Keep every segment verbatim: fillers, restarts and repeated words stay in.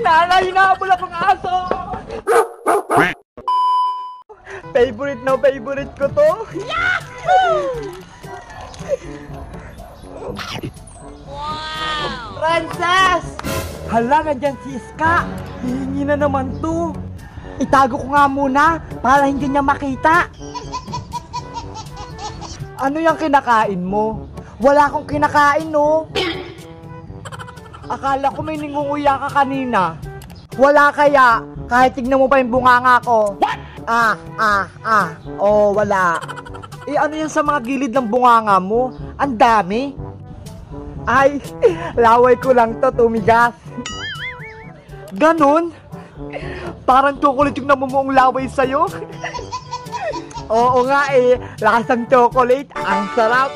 Nanay, hinahabol akong aso! Favorite na favorite ko to. Wow! Princess! Hala, nandyan si Iska. Hihingi na naman to. Itago ko nga muna para hindi niya makita. Ano yung kinakain mo? Wala akong kinakain, no? Akala ko may ningunguya ka kanina. Wala kaya, kahit tignan mo pa yung bunganga ko. What? Ah, ah, ah. Oh, wala. Eh, ano yan sa mga gilid ng bunganga mo? Ang dami. Ay, laway ko lang to, tumigas. Ganon? Parang chocolate yung namumuong laway sa'yo. Oo nga eh, lakas ng chocolate. Ang sarap.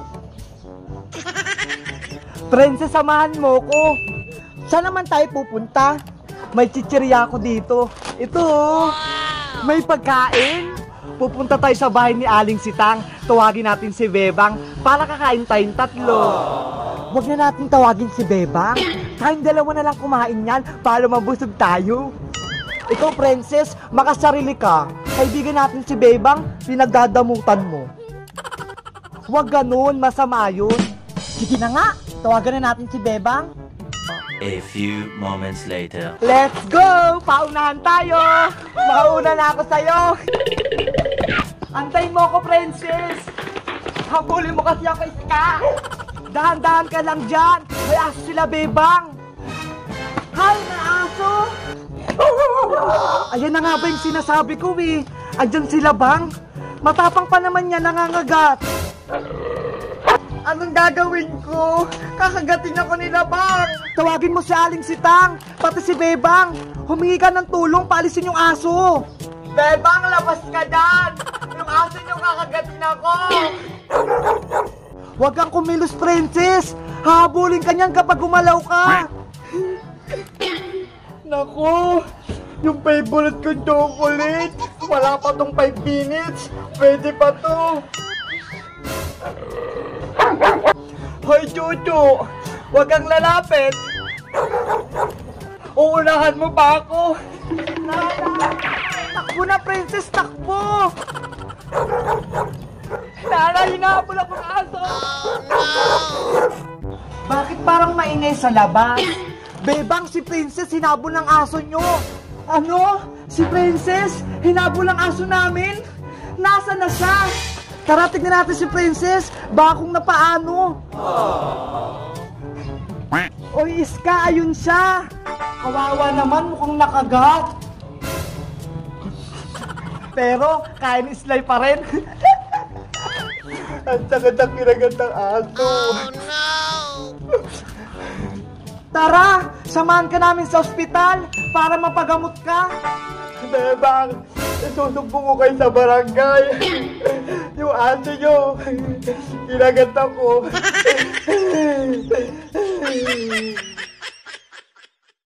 Princess, samahan mo ko. Saan naman tayo pupunta? May chichirya ako dito. Ito, may pagkain. Pupunta tayo sa bahay ni Aling Sitang. Tawagin natin si Bebang para kakain tayong tatlo. Huwag na natin tawagin si Bebang. Tayong dalawa na lang kumain yan para mabusog tayo. Ikaw, Princess, makasarili ka. Kaibigan natin si Bebang, pinagdadamutan mo. Huwag ganun, masama yun. Sige na nga, tawagan na natin si Bebang. A few moments later. Let's go! Paunahan tayo! Makauna na ako sa'yo! Antayin mo ako, Princess! Habulin mo kasi ako, Iska! Dahan-dahan ka lang dyan! May aso sila, Bebang! Hay, may aso! Ayan na nga ba yung sinasabi ko eh? Andyan sila, Bang! Matapang pa naman yan, nangangagat! Anong gagawin ko? Kakagatin ako nila, Bang! Tawagin mo si Aling Sitang, pati si Bebang. Humingi ka ng tulong, paalisin yung aso. Bebang, labas ka dyan! Yung aso nyo kakagatin ako! Huwag kang kumilos, Princess! Hahabulin ka niyan kapag gumalaw ka! Naku! Yung favorite ko chocolate! Wala pa tong five minutes! Pwede pa to! Hoy, Chuchu! Huwag kang lalapit! Uunahan mo pa ako! Nana! Takbo na, Princess! Takbo! Nana, hinahabol akong aso! Oh, no! Bakit parang maingay sa labas? Bebang, si Princess hinabol ng aso nyo! Ano? Si Princess? Hinabol ng aso namin? Nasaan na siya? Tara, tignan natin si Princess. Baka kung napaano. Oy, Iska, ayun siya. Kawawa naman, mukhang nakagat. Pero, kain islay pa rin. Ang sakit ang kinagat ng aso. Oh, no! Tara, samahan ka namin sa ospital para mapagamot ka. Bebang, isusumbong ko kayo sa barangay. Yung aso nyo, kinagat ako.